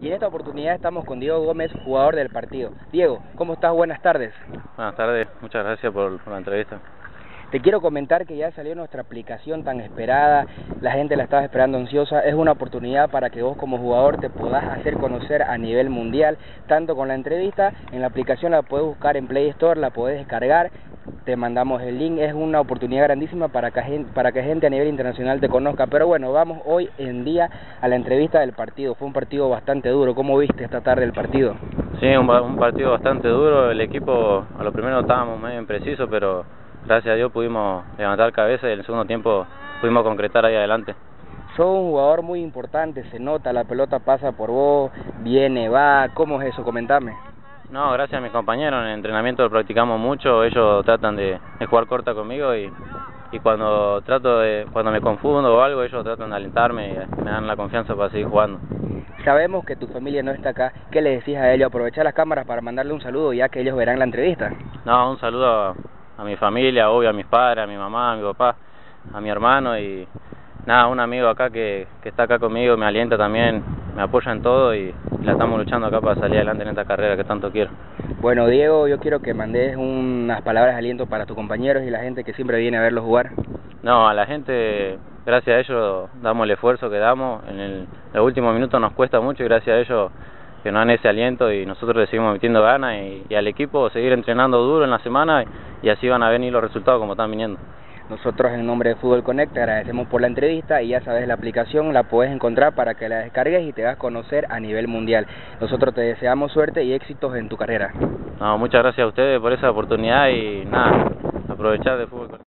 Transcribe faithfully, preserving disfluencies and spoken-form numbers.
Y en esta oportunidad estamos con Diego Gómez, jugador del partido. Diego, ¿cómo estás? Buenas tardes. Buenas tardes, muchas gracias por, por la entrevista. Te quiero comentar que ya salió nuestra aplicación tan esperada, la gente la estaba esperando ansiosa. Es una oportunidad para que vos como jugador te puedas hacer conocer a nivel mundial, tanto con la entrevista. En la aplicación la puedes buscar en Play Store, la puedes descargar, te mandamos el link. Es una oportunidad grandísima para que, para que gente a nivel internacional te conozca. Pero bueno, vamos hoy en día a la entrevista del partido. Fue un partido bastante duro. ¿Cómo viste esta tarde el partido? Sí, un, un partido bastante duro. El equipo a lo primero estábamos medio imprecisos, pero gracias a Dios pudimos levantar cabeza y en el segundo tiempo pudimos concretar ahí adelante. Sos un jugador muy importante, se nota, la pelota pasa por vos, viene, va. ¿Cómo es eso? Comentame. No, gracias a mis compañeros, en el entrenamiento lo practicamos mucho, ellos tratan de, de jugar corta conmigo y, y cuando trato de, cuando me confundo o algo, ellos tratan de alentarme y me dan la confianza para seguir jugando. Sabemos que tu familia no está acá. ¿Qué le decís a ellos? Aprovechar las cámaras para mandarle un saludo ya que ellos verán la entrevista. No, un saludo a, a mi familia, obvio, a mis padres, a mi mamá, a mi papá, a mi hermano y nada, un amigo acá que, que está acá conmigo, me alienta también, me apoya en todo y la estamos luchando acá para salir adelante en esta carrera que tanto quiero. Bueno, Diego, yo quiero que mandes unas palabras de aliento para tus compañeros y la gente que siempre viene a verlos jugar. No, a la gente, gracias a ellos damos el esfuerzo que damos, en el, los últimos minutos nos cuesta mucho y gracias a ellos que nos dan ese aliento y nosotros le seguimos metiendo ganas y, y al equipo seguir entrenando duro en la semana y, y así van a venir los resultados como están viniendo. Nosotros en nombre de Fútbol Connect te agradecemos por la entrevista y ya sabes, la aplicación la puedes encontrar para que la descargues y te hagas conocer a nivel mundial. Nosotros te deseamos suerte y éxitos en tu carrera. No, muchas gracias a ustedes por esa oportunidad y nada, aprovechar de Fútbol Connect.